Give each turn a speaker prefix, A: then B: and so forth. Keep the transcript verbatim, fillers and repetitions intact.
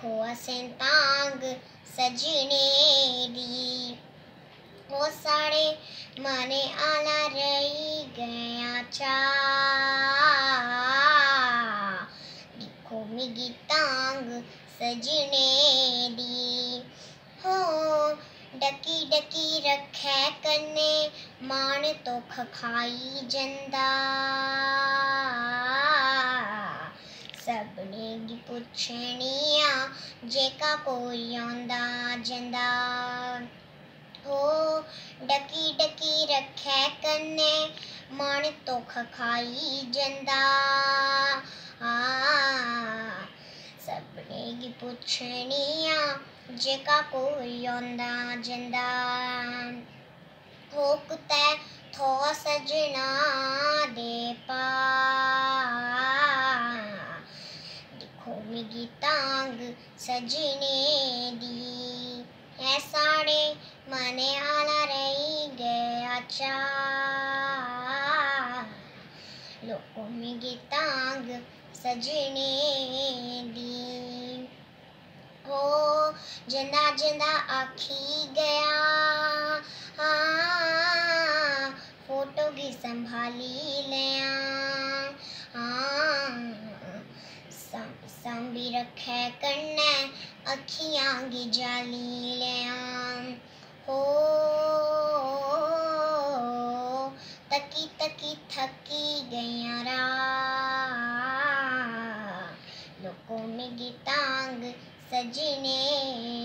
A: खोआ सेंतांग सजने दी। ओ साड़े मने आला रही गया चा, दिखो मिगी तांग सजने दी। हो डकी डकी रखे कन्ने मान तो खखाई जंदा, सबने गी पुछनिया जेका कोई आंदा जंदा। हो डकी डकी रखे कन्ने मान तो खखाई जंदा, सबने गी पुछनिया जेका कोई आंदा जंदा। हो कुतै थो सजना दे पा, दिखो मिगी तांग सजने दी। ऐ साड़े मने आला रही गया चा, लोको मिगी तांग सजने दी। हो जंदा जंदा आखी गया, हाँ फोटो गी संभाली लिया, हाँ सांभी रखे कन्ने अखियां गी जाली लिया। हो तकी तकी थकी गईया रा, लोको मिगी तांग सजने